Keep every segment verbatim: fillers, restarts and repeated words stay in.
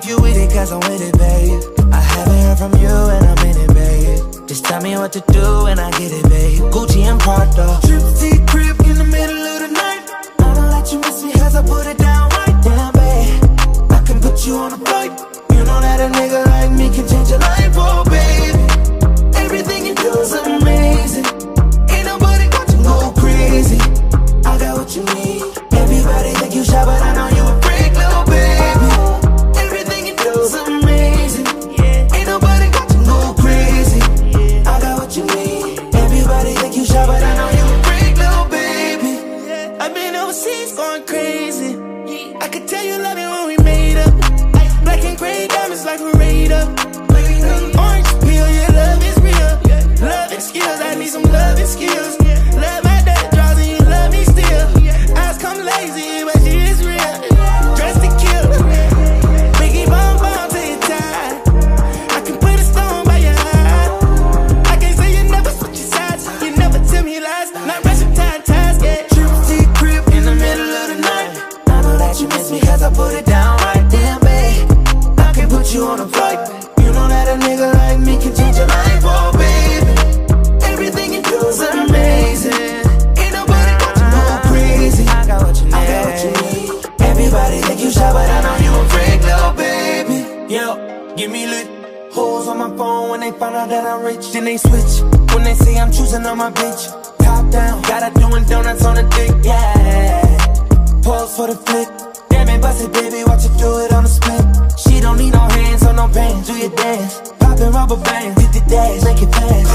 if you with it, cause I'm with it, babe. I haven't heard from you and I'm in it, babe. Just tell me what to do and I get it, babe. Gucci and Prada, trip to crib in the middle of the night. I know that you miss me cause I put it down right. Damn, babe, I can put you on a flight. You know that a nigga like me can change your life, oh baby. Everything you do is amazing. Ain't nobody got to go crazy. I got what you need. Everybody think you shy, but I know you a freak, little baby. Everything you do is amazing. Ain't nobody got to go crazy. I got what you need. Everybody think you shy, but I know you a freak, little baby. I've been overseas going crazy. I could tell you love it when we made up. Black and gray diamonds like a radar. Orange peel, your love is real. Love and skills, I need some love and skills. Love my dirty draws and you love me still. Eyes come lazy, but she is real. Dressed to kill. Biggie bomb bomb till you tired. I can put a stone by your eye. I can't say you never switch your sides. You never tell me lies. Not rushing time, ties, yeah. Trip to your crib in the middle of the night. I know that you miss me cause I put it down right. Damn, babe, I can put you on a flight. You know that a nigga like me can change your life, oh baby. Everything you do is amazing. Ain't nobody got to go crazy. I got what you need. I got what you need. Everybody think you shy, but I know you a freak, little baby. Yo, give me lit. Hoes on my phone when they find out that I'm rich. Then they switch when they say I'm choosing on my bitch. Top down, got her doing donuts on the dick, yeah. Pause for the flick. Damn it, bust it, baby, watch her do it on the split. She don't need no hands or no pants, do your dance. Poppin' rubber bands, hit the dash, make it fast.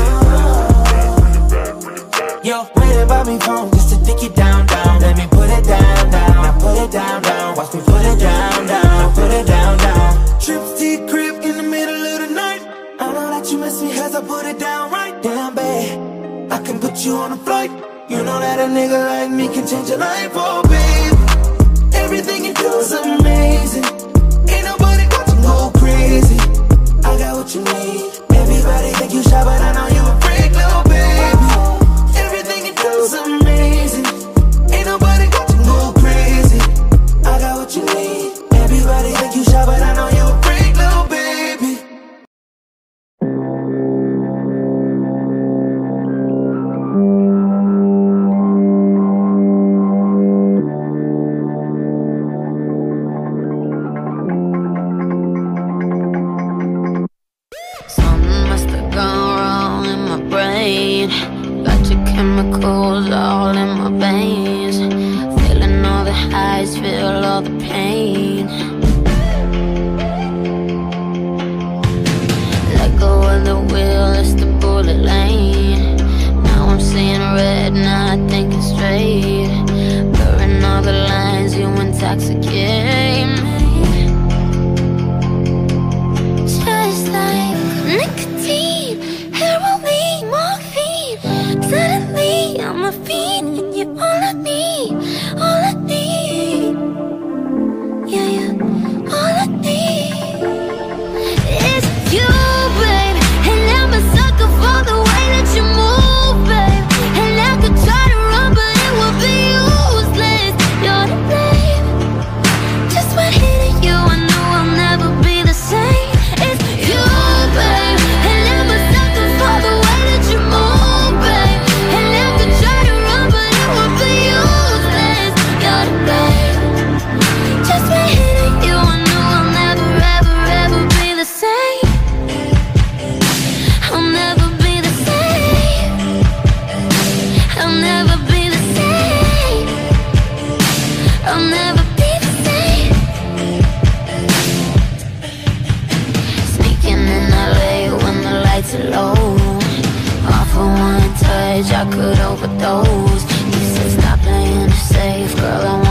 Yo, wait about me phone just to dick it down, down. Let me put it down, down. Now put it down, down. Watch me put it down, down. Now put it down, down. Trips to your crib in the middle of the night. I know that you miss me cause I put it down right. Damn, babe, I can put you on a flight. You know that a nigga like me can change your life, oh babe. Everything you do is amazing. Ain't nobody got to go crazy. I got what you need. Everybody think you shy, but I know you a freak, little baby. Everything you do is amazing. Ain't nobody got to go crazy. I got what you need. Everybody think you shy, but I know you a freak, little baby. Chemicals all in my veins, feeling all the highs, feel all the pain. Let go of the wheel, it's the bullet lane. Now I'm seeing red, not thinking straight. Blurring all the lines, you intoxicate me. Just like nicotine, heroin, morphine. Suddenly I'm a fiend and you're all I need, all I need. Yeah, yeah, all I need is you, babe. And I'm a sucker for the way that you move, babe. And I could try to run, but it would be useless. You're to blame. Just by hitting you, I know I'll never be the same. It's you, babe. And I'm a sucker for the way that you move, babe. And I could try to run, but it would be useless. You're to blame. Just by hitting you, I know I'll never, ever, ever be the same. I'll never be the same. I'll never be the same. I'll never be the same. Sneaking in L A when the lights are low. Off of one touch, I could overdose. You said stop playing it safe, girl, I